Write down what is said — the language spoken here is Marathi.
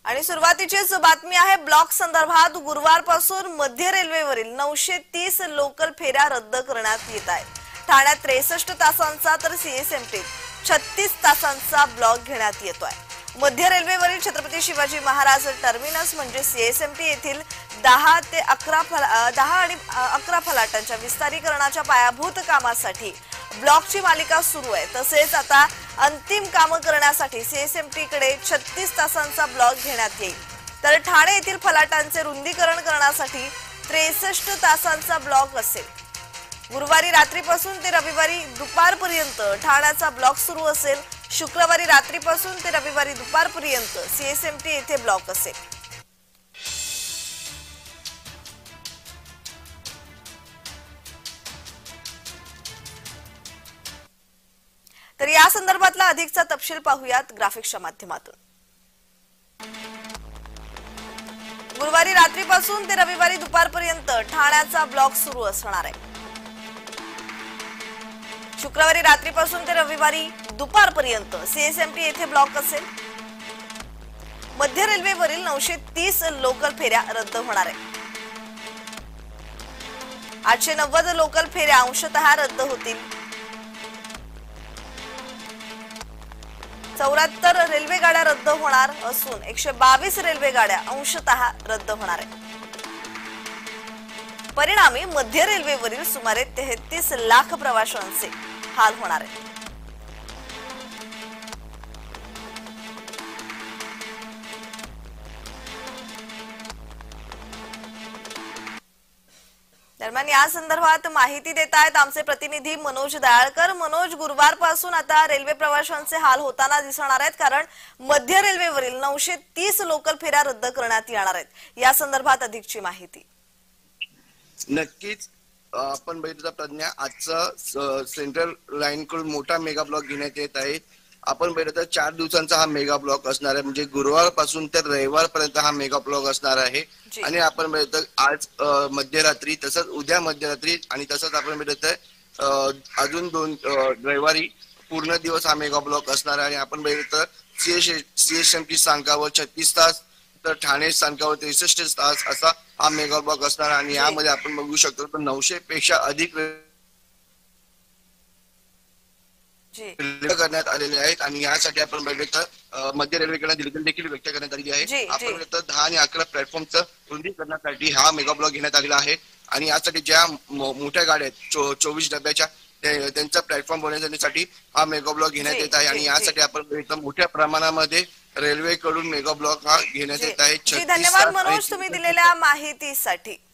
आणि सुरुवातीचीच बातमी आहे ब्लॉक संदर्भात। गुरुवारपासून मध्य रेल्वेवरील 930 लोकल फेऱ्या रद्द करण्यात येत आहेत। ठाण्यात 63 तासांचा तर सीएसएमटी 36 तासांचा ब्लॉक घेण्यात येतोय। मध्य रेल्वेवरील छत्रपती शिवाजी महाराज टर्मिनस म्हणजे सीएसएमटी येथील 10 आणि 11 फलाटांच्या विस्तारीकरणाच्या पायाभूत कामासाठी ब्लॉकची मालिका सुरू आहे। तसेच आता अंतिम काम करण्यासाठी सीएसएमटी कडे 36 तासांचा ब्लॉक घेण्यात येईल। तर ठाणे येथील फलाटांचे रुंदीकरण करण्यासाठी 63 तासांचा ब्लॉक असेल। गुरुवारी रात्रीपासून ते रविवारी दुपारपर्यंत ठाण्याचा ब्लॉक सुरू असेल। शुक्रवारी रात्रीपासून ते रविवारी दुपारपर्यंत सीएसएमटी येथे ब्लॉक असेल। तर या संदर्भातला अधिकचा तपशील पाहूयात ग्राफिक्सच्या माध्यमातून। गुरुवारी रात्रीपासून ते रविवारी दुपारपर्यंत ठाण्याचा ब्लॉक सुरू असणार आहे। शुक्रवारी रात्रीपासून ते रविवारी दुपारपर्यंत सीएसएमटी येथे ब्लॉक असेल। मध्य रेल्वेवरील 930 लोकल फेऱ्या रद्द होणार आहे। 890 लोकल फेऱ्या अंशतः रद्द होतील। 74 रेल्वे गाड्या रद्द होणार असून 122 रेल्वे गाड्या अंशतः रद्द होणार आहे। परिणामी मध्य रेल्वेवरील सुमारे 33 लाख प्रवाशांचे हाल होणार आहे। दरम्यान या संदर्भात माहिती देत आहेत आमचे प्रतिनिधी मनोज दयाळकर। मनोज, गुरुवारपासून आता रेल्वे प्रवाशांचे हाल होताना दिसणार आहेत, कारण मध्य रेल्वेवरील 930 लोकल फेऱ्या रद्द करण्यात येणार आहेत। या संदर्भात अधिकची माहिती। नक्कीच आपण बघितलं प्रज्ञा, आजचा सेंट्रल लाईन कडून मोठा मेगा ब्लॉक घेण्यात येत आहे। आपण बघितलं तर 4 दिवसांचा हा मेगा ब्लॉक असणार आहे, म्हणजे गुरुवारपासून तर रविवारपर्यंत हा मेगा ब्लॉक असणार आहे। आणि आपण बघितलं आज मध्यरात्री, तसंच उद्या मध्यरात्री आणि तसंच आपण बघितलं अजून 2 रविवारी पूर्ण दिवस हा मेगा ब्लॉक असणार आहे। आणि आपण बघितलं तर सीएसएमटी स्थानकावर 36 तास तर ठाणे स्थानकावर 63 तास असा हा मेगा ब्लॉक असणार। आणि यामध्ये आपण बघू शकतो तर 900 पेक्षा अधिक करण्यात आलेले आहेत। आणि यासाठी आपण बघितलं मध्य रेल्वेकडे दिलगिरी देखील व्यक्त करण्यात आलेली आहे। आपण बघितलं 10 आणि 11 प्लॅटफॉर्मचं रुंदीकरणासाठी हा मेगा ब्लॉक घेण्यात आलेला आहे। आणि यासाठी ज्या मोठ्या गाड्या आहेत 24 डब्याच्या त्यांचा प्लॅटफॉर्म बनवण्यासाठी हा मेगा ब्लॉक घेण्यात येत आहे। आणि यासाठी आपण बघितलं मोठ्या प्रमाणामध्ये रेल्वेकडून मेगा ब्लॉक हा घेण्यात येत आहे। धन्यवाद मनोज, तुम्ही दिलेल्या माहितीसाठी।